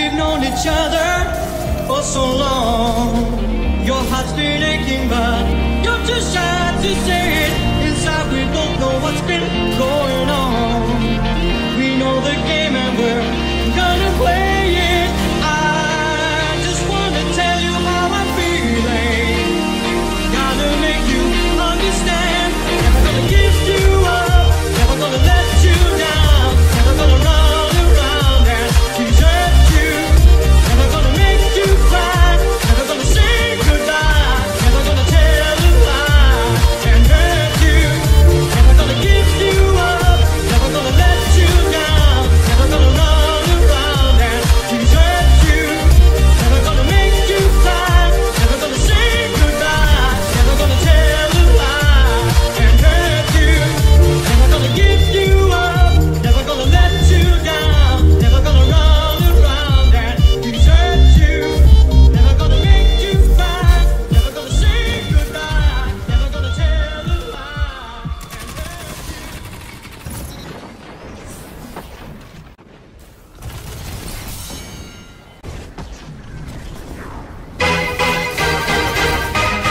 we've known each other for so long. Your heart's been aching, but you're too shy to say it. Inside we both know what's been going on. We know the game and we're gonna play it. I just wanna tell you how I'm feeling. Gotta make you understand. Never gonna give you up, never gonna let you down, never gonna run around and desert you, never gonna make you cry, never gonna say goodbye, never gonna tell a lie and hurt you, never gonna give you up, never gonna let you down, never gonna run around and desert you, never gonna make you cry, never gonna say goodbye, never gonna tell a lie and hurt you, never gonna give you up, never gonna let you down, never gonna run around and desert you, never gonna make you cry, never gonna say goodbye, never gonna tell a lie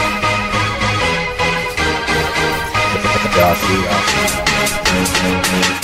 and hurt you. Josh,